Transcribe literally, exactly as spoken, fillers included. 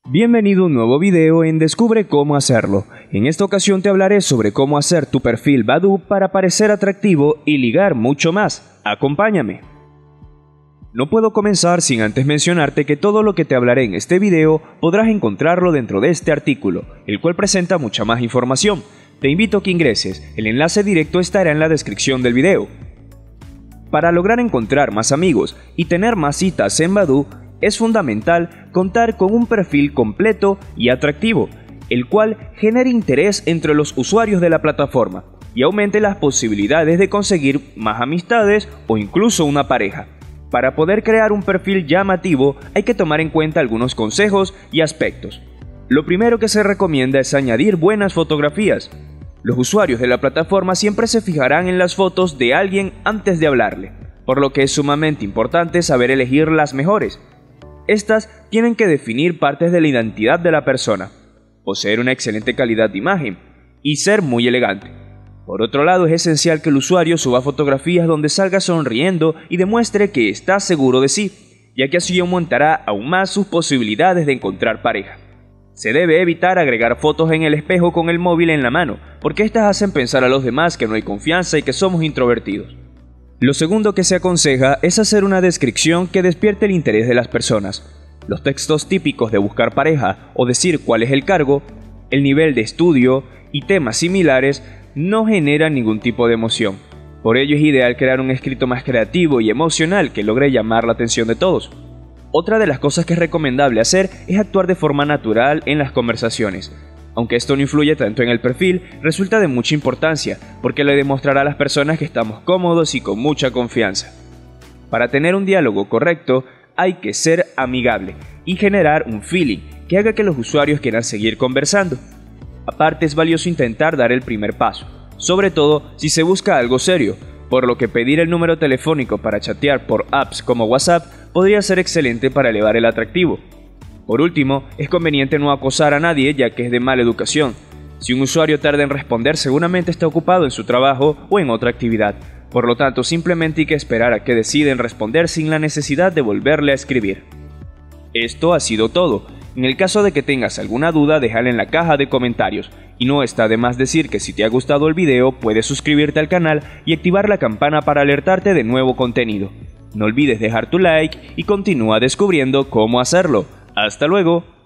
Bienvenido a un nuevo video en Descubre cómo hacerlo. En esta ocasión te hablaré sobre cómo hacer tu perfil Badoo para parecer atractivo y ligar mucho más. Acompáñame. No puedo comenzar sin antes mencionarte que todo lo que te hablaré en este video podrás encontrarlo dentro de este artículo, el cual presenta mucha más información. Te invito a que ingreses, el enlace directo estará en la descripción del video. Para lograr encontrar más amigos y tener más citas en Badoo, es fundamental contar con un perfil completo y atractivo, el cual genere interés entre los usuarios de la plataforma y aumente las posibilidades de conseguir más amistades o incluso una pareja. Para poder crear un perfil llamativo hay que tomar en cuenta algunos consejos y aspectos. Lo primero que se recomienda es añadir buenas fotografías. Los usuarios de la plataforma siempre se fijarán en las fotos de alguien antes de hablarle, por lo que es sumamente importante saber elegir las mejores. Estas tienen que definir partes de la identidad de la persona, poseer una excelente calidad de imagen y ser muy elegante. Por otro lado, es esencial que el usuario suba fotografías donde salga sonriendo y demuestre que está seguro de sí, ya que así aumentará aún más sus posibilidades de encontrar pareja. Se debe evitar agregar fotos en el espejo con el móvil en la mano, porque estas hacen pensar a los demás que no hay confianza y que somos introvertidos. Lo segundo que se aconseja es hacer una descripción que despierte el interés de las personas. Los textos típicos de buscar pareja o decir cuál es el cargo, el nivel de estudio y temas similares no generan ningún tipo de emoción. Por ello es ideal crear un escrito más creativo y emocional que logre llamar la atención de todos. Otra de las cosas que es recomendable hacer es actuar de forma natural en las conversaciones. Aunque esto no influye tanto en el perfil, resulta de mucha importancia, porque le demostrará a las personas que estamos cómodos y con mucha confianza. Para tener un diálogo correcto, hay que ser amigable y generar un feeling que haga que los usuarios quieran seguir conversando. Aparte, es valioso intentar dar el primer paso, sobre todo si se busca algo serio, por lo que pedir el número telefónico para chatear por apps como WhatsApp podría ser excelente para elevar el atractivo. Por último, es conveniente no acosar a nadie, ya que es de mala educación. Si un usuario tarda en responder, seguramente está ocupado en su trabajo o en otra actividad. Por lo tanto, simplemente hay que esperar a que decida en responder sin la necesidad de volverle a escribir. Esto ha sido todo. En el caso de que tengas alguna duda, déjala en la caja de comentarios. Y no está de más decir que si te ha gustado el video, puedes suscribirte al canal y activar la campana para alertarte de nuevo contenido. No olvides dejar tu like y continúa descubriendo cómo hacerlo. ¡Hasta luego!